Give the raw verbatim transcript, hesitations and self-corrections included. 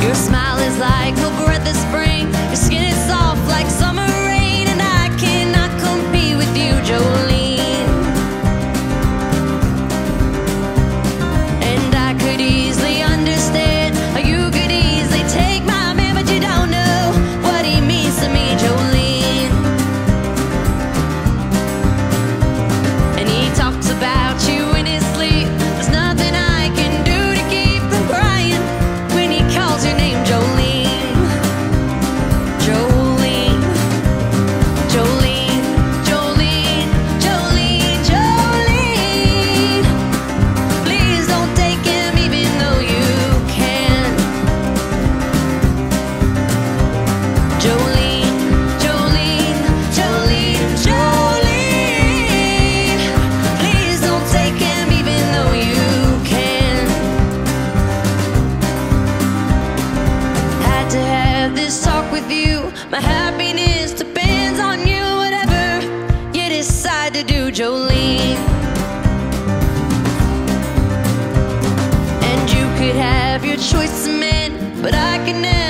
Your smile is like a breath of spring. Your skin is soft like summer rain, and I cannot compete with you, Jolene. And I could easily understand how you could easily take my man, but you don't know what he means to me, Jolene. And he talks about you in his sleep. There's nothing I can do to keep from crying when he calls your name, Jolene. Jolene, Jolene, Jolene, Jolene, Jolene. Please don't take him even though you can. Jolene, Jolene, Jolene, Jolene. Please don't take him even though you can. Had to have this talk with you. My happiness depends on you, whatever you decide to do, Jolene. And you could have your choice of men, but I can never